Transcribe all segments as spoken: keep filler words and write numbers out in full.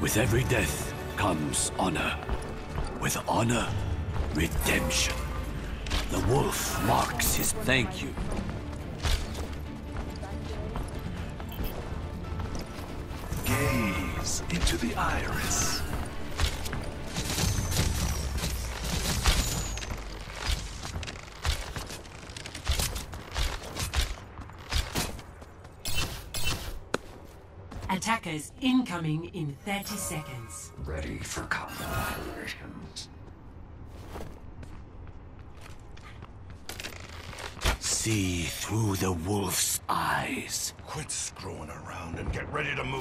With every death comes honor. With honor, redemption. The wolf marks his thank you. Gaze into the iris. Attackers incoming in thirty seconds. Ready for combat. See through the wolf's eyes. Quit screwing around and get ready to move.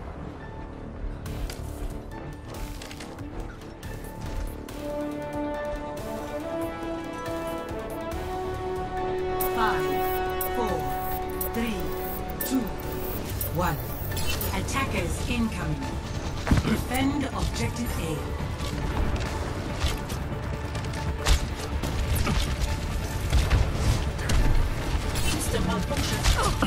Five, four, three, two, one. Attackers incoming. Defend objective A. System malfunction.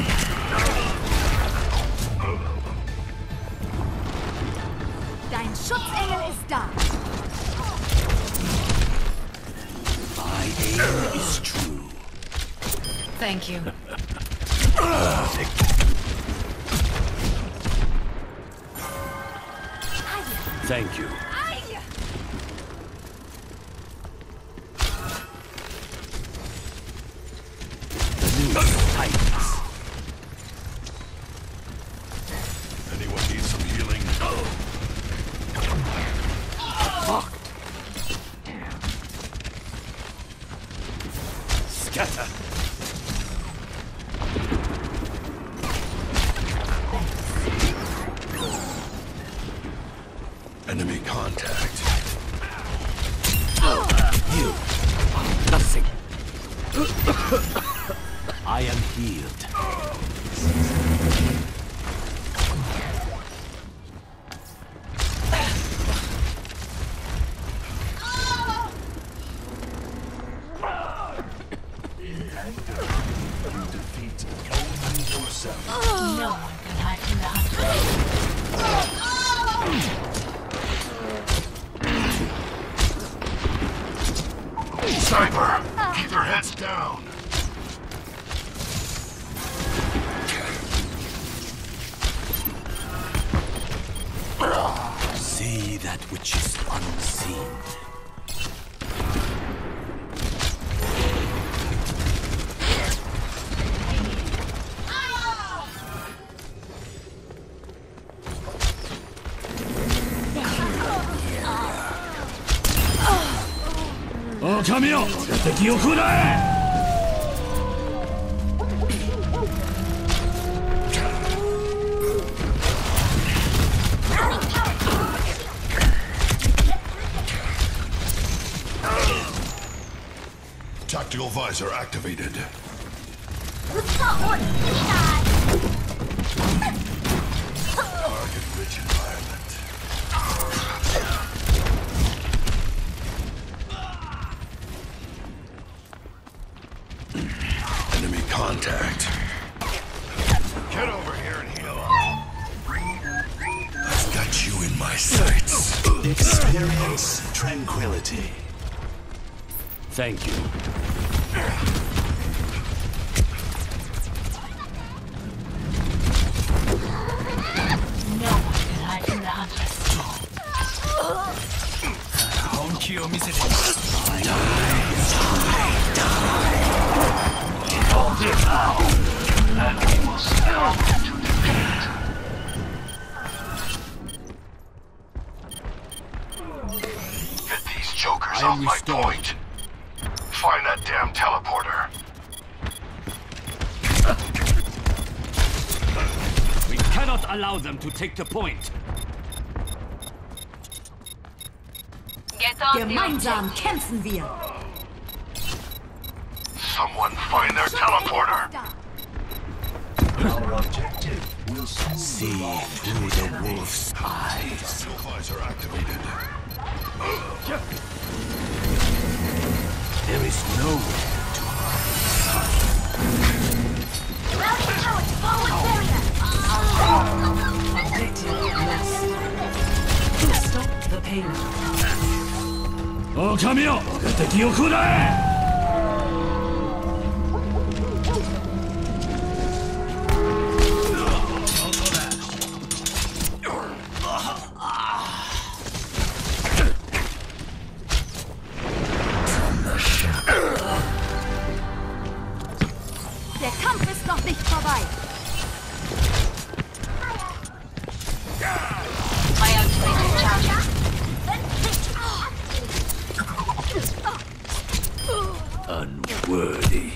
Dein Schutzengel ist da. My aim is true. Thank you. Thank you. The news tightens. Anyone need some healing? Fuck. Scatter. Enemy contact. You are nothing. I am healed. You defeat only yourself. No one can hide from the hunter. Sniper! Keep your heads down! See that which is unseen. Oh, 神よ、敵を食うな! Tactical visor activated. Target-rich environment. Enemy contact. Get over here and heal up. I've got you in my sights. Experience tranquility. Thank you. No one can hide from the huntress. Get these jokers I am off my restored. point. Find that damn teleporter. We cannot allow them to take the point. Gemeinsam kämpfen wir. Someone find their teleporter. Our objective will soon See through the wolf's eyes. Tactical visor activated. There is nowhere to hide. Rally towards forward barrier. Objective lost. payload. 狼よ、敵を食らえ。 Der Kampf ist noch nicht vorbei. My activated charges. Unworthy.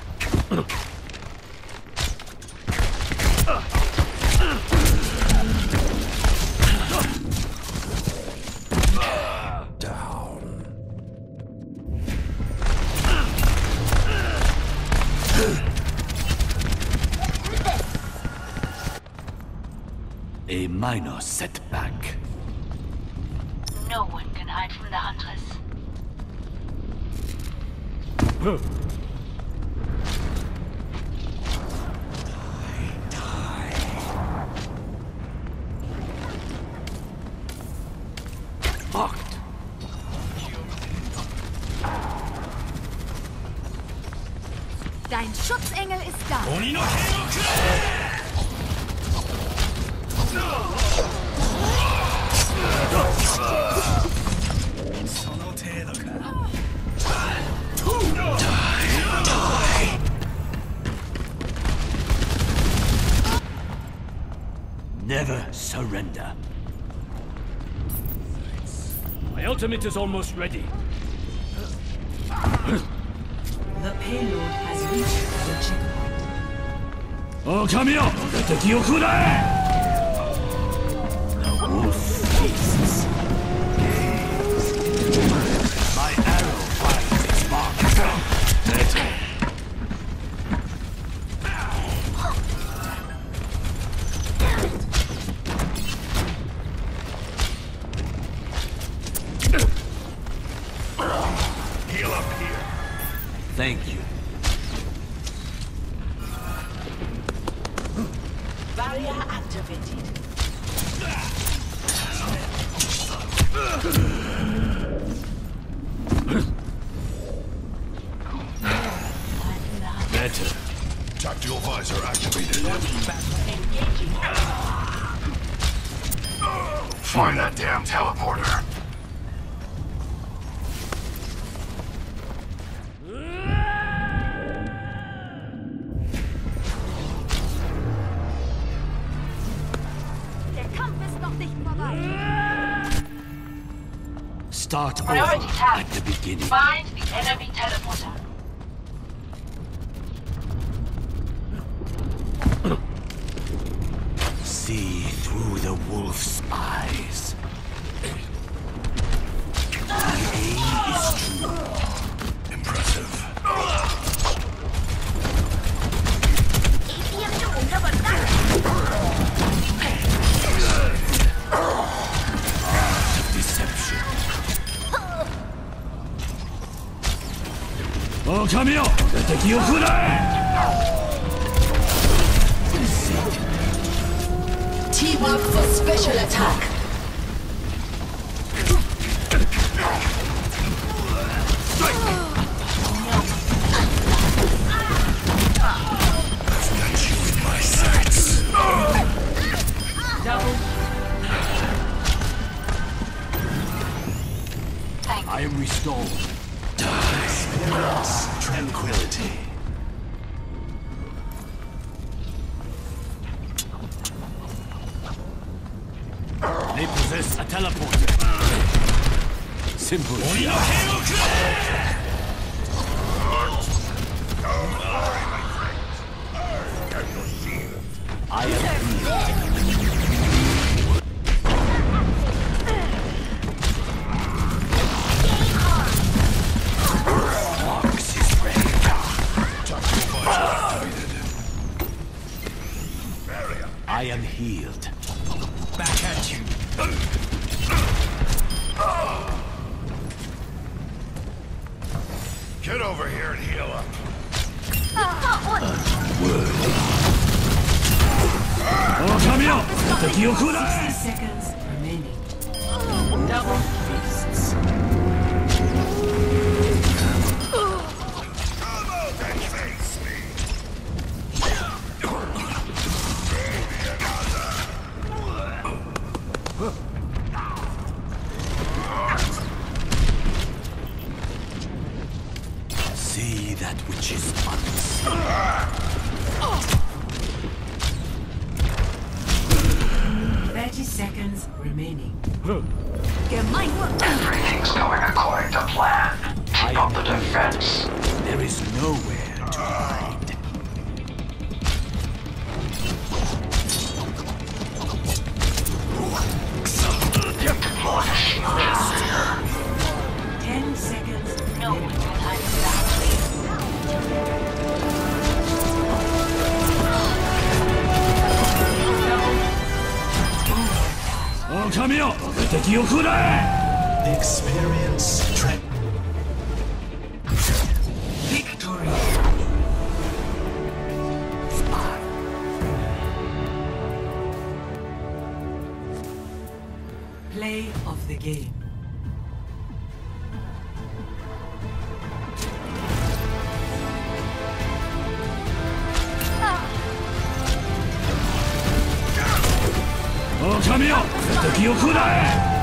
A minor setback. No one can hide from the Huntress. Marked. Dein Schutzengel ist da. Never surrender. My ultimate is almost ready. The payload has reached the checkpoint. 狼よ、敵を食らえ。The wolf feasts. My arrow finds its mark. Better. Heal up here. Thank you. Barrier activated. Better. Tactical visor activated. Find that damn teleporter. Der Kampf ist noch nicht vorbei. Start over Priority task. at the beginning. Find the enemy teleporter. See through the wolf's eyes. My aim is true. Impressive. Deception. 狼よ、敵を食らえ。 Team up for special attack. I've got you in my sights. Double. Thank I am restored. Tranquility. They possess a teleporter. Simple. I am Fox is ready. Tactical visor activated. I am healed. Back at you. Get over here and heal up. Oh, come here! Take your cool sixty seconds remaining. Double fists. See that which is unseen. Thirty seconds remaining. Gemein. Everything's going according to plan. Keep up the defense. There is nowhere to hide. Deploy a shield here. Ten seconds. No one can hide from the hunt. Experience strength. Victory. Play of the game. Oh, 神よ、敵を食うな